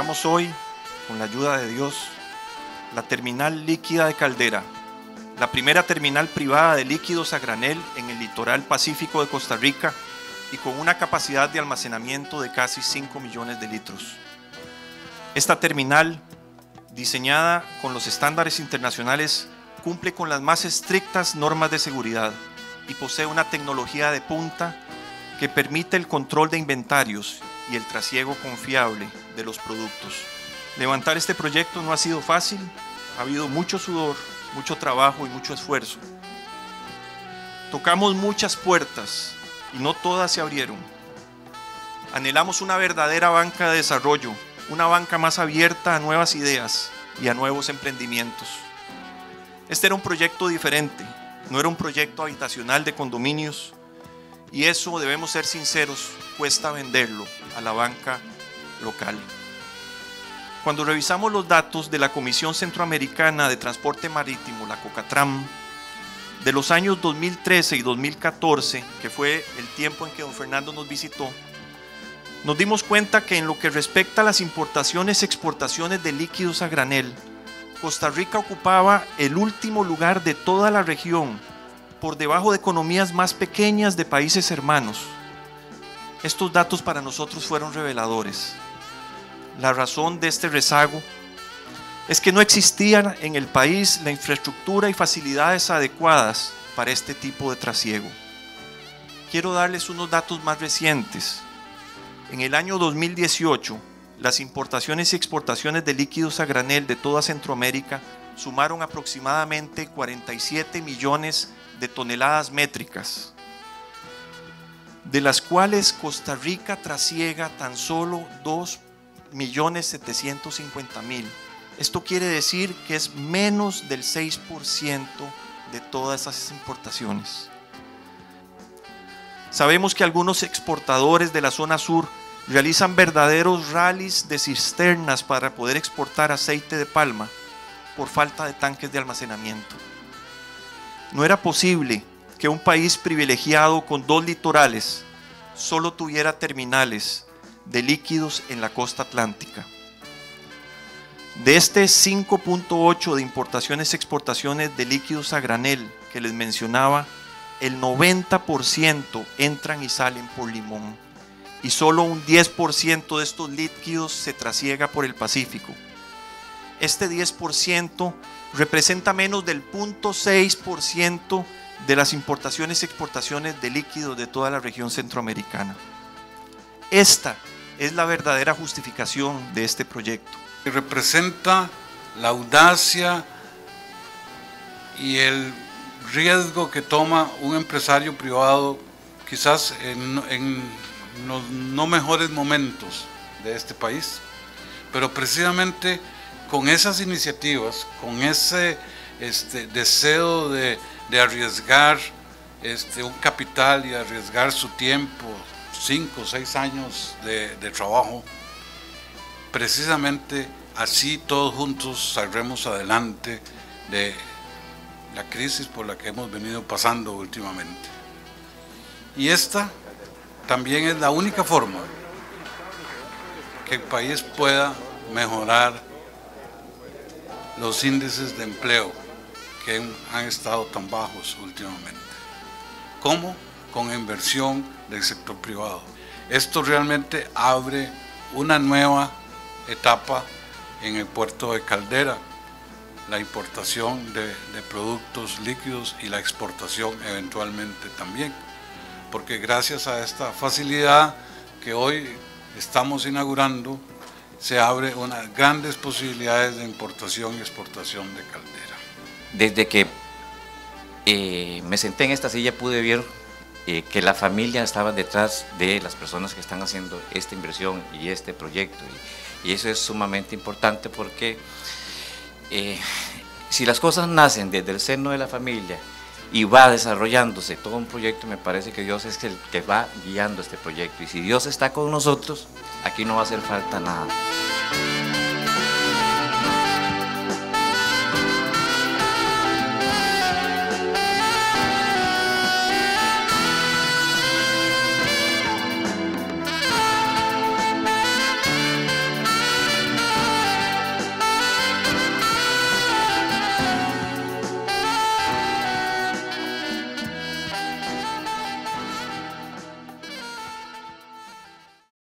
inauguramos hoy, con la ayuda de Dios, la terminal líquida de Caldera, la primera terminal privada de líquidos a granel en el litoral pacífico de Costa Rica y con una capacidad de almacenamiento de casi 5 millones de litros. Esta terminal, diseñada con los estándares internacionales, cumple con las más estrictas normas de seguridad y posee una tecnología de punta que permite el control de inventarios y el trasiego confiable de los productos. Levantar este proyecto no ha sido fácil, ha habido mucho sudor, mucho trabajo y mucho esfuerzo. Tocamos muchas puertas y no todas se abrieron. Anhelamos una verdadera banca de desarrollo, una banca más abierta a nuevas ideas y a nuevos emprendimientos. Este era un proyecto diferente, no era un proyecto habitacional de condominios, y eso, debemos ser sinceros, cuesta venderlo a la banca local. Cuando revisamos los datos de la Comisión Centroamericana de Transporte Marítimo, la COCATRAM, de los años 2013 y 2014, que fue el tiempo en que don Fernando nos visitó, nos dimos cuenta que en lo que respecta a las importaciones y exportaciones de líquidos a granel, Costa Rica ocupaba el último lugar de toda la región, por debajo de economías más pequeñas de países hermanos. Estos datos para nosotros fueron reveladores. La razón de este rezago es que no existía en el país la infraestructura y facilidades adecuadas para este tipo de trasiego. Quiero darles unos datos más recientes. En el año 2018, las importaciones y exportaciones de líquidos a granel de toda Centroamérica sumaron aproximadamente 47 millones de toneladas métricas, de las cuales Costa Rica trasiega tan solo 2.750.000. Esto quiere decir que es menos del 6% de todas esas importaciones. Sabemos que algunos exportadores de la zona sur realizan verdaderos rallies de cisternas para poder exportar aceite de palma por falta de tanques de almacenamiento. No era posible que un país privilegiado con 2 litorales solo tuviera terminales de líquidos en la costa atlántica. De este 5.8 de importaciones y exportaciones de líquidos a granel que les mencionaba, el 90% entran y salen por Limón y solo un 10% de estos líquidos se trasiega por el Pacífico. Este 10% representa menos del 0.6% de las importaciones y exportaciones de líquidos de toda la región centroamericana. Esta es la verdadera justificación de este proyecto. Representa la audacia y el riesgo que toma un empresario privado, quizás en los no mejores momentos de este país, pero precisamente con esas iniciativas, con ese deseo de arriesgar un capital y arriesgar su tiempo, 5 o 6 años de trabajo, precisamente así todos juntos saldremos adelante de la crisis por la que hemos venido pasando últimamente. Y esta también es la única forma que el país pueda mejorar los índices de empleo que han estado tan bajos últimamente, como con inversión del sector privado. Esto realmente abre una nueva etapa en el puerto de Caldera, la importación de productos líquidos y la exportación eventualmente también, porque gracias a esta facilidad que hoy estamos inaugurando, se abre unas grandes posibilidades de importación y exportación de Caldera. Desde que me senté en esta silla pude ver que la familia estaba detrás de las personas que están haciendo esta inversión y este proyecto, y eso es sumamente importante porque si las cosas nacen desde el seno de la familia y va desarrollándose todo un proyecto, me parece que Dios es el que va guiando este proyecto, y si Dios está con nosotros, aquí no va a hacer falta nada.